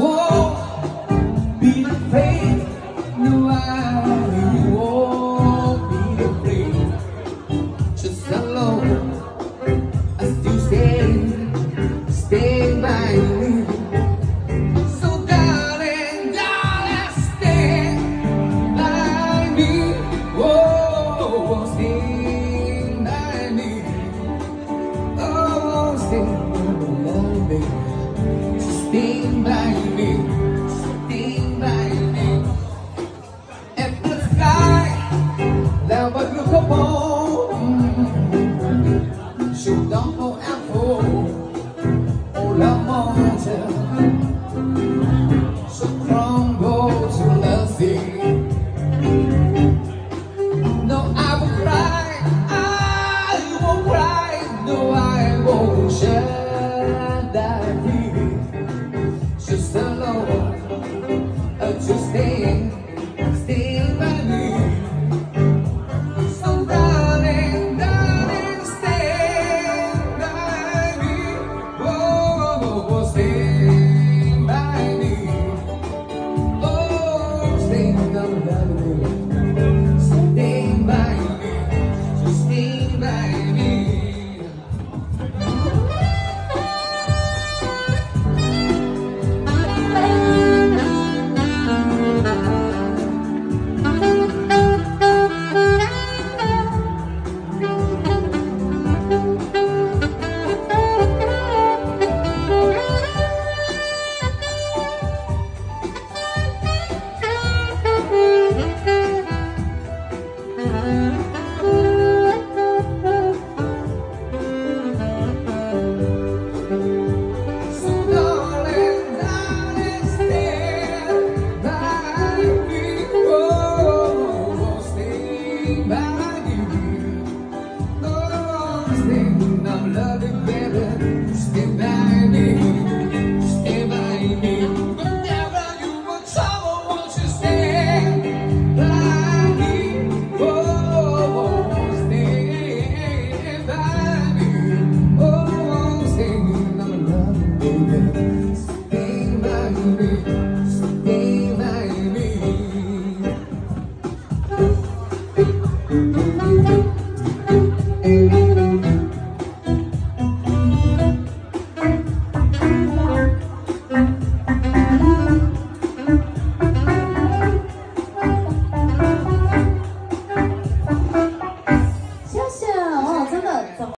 won't be afraid. No, I won't be afraid. Just alone, I still stay by me. So darling, darling, stay by me. Oh, stay by me. Oh, stay by me. Stay by me. Stay by me. And the sky, that was look upon. Shoot down for apple. La mountain so crumble to nothing. No, I will cry, I won't cry. No, I won't shed that tear. Just alone, just staying.